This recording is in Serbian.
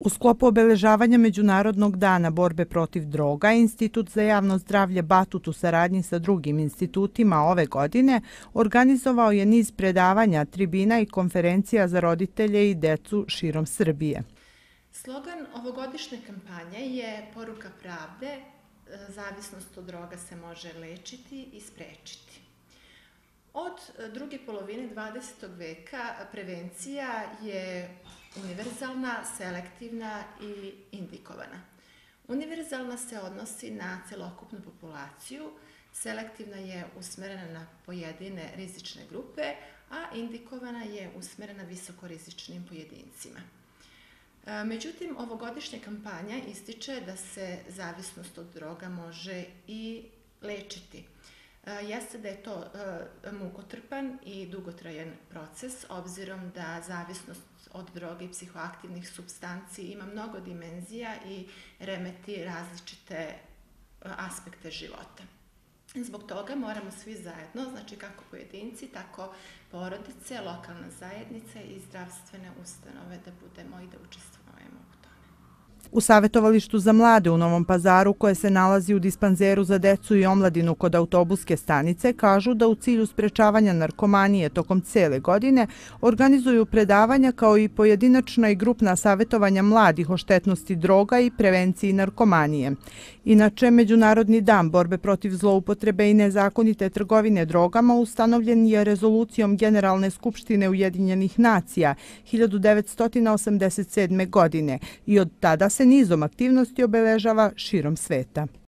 U sklopu obeležavanja Međunarodnog dana borbe protiv droga, Institut za javno zdravlje Batut u saradnji sa drugim institutima ove godine organizovao je niz predavanja, tribina i konferencija za roditelje i decu širom Srbije. Slogan ovogodišnje kampanje je poruka pravde, zavisnost od droga se može lečiti i sprečiti. Od druge polovine 20. veka prevencija je univerzalna, selektivna i indikovana. Univerzalna se odnosi na celokupnu populaciju, selektivna je usmerena na pojedine rizične grupe, a indikovana je usmerena visokorizičnim pojedincima. Međutim, ovogodišnja kampanja ističe da se zavisnost od droga može i lečiti. Jeste da je to mukotrpan i dugotrajan proces, obzirom da zavisnost od droge i psihoaktivnih supstanci ima mnogo dimenzija i remeti različite aspekte života. Zbog toga moramo svi zajedno, znači kako pojedinci, tako porodice, lokalna zajednica i zdravstvene ustanove da budemo i da učestvujemo u tome. U Savjetovalištu za mlade u Novom Pazaru, koje se nalazi u dispanzeru za decu i omladinu kod autobuske stanice, kažu da u cilju sprečavanja narkomanije tokom cele godine organizuju predavanja kao i pojedinačna i grupna savjetovanja mladih o štetnosti droga i prevenciji narkomanije. Inače, Međunarodni dan borbe protiv zloupotrebe i nezakonite trgovine drogama ustanovljen je rezolucijom Generalne skupštine Ujedinjenih nacija 1987. godine i od tada se nizom aktivnosti obeležava širom sveta.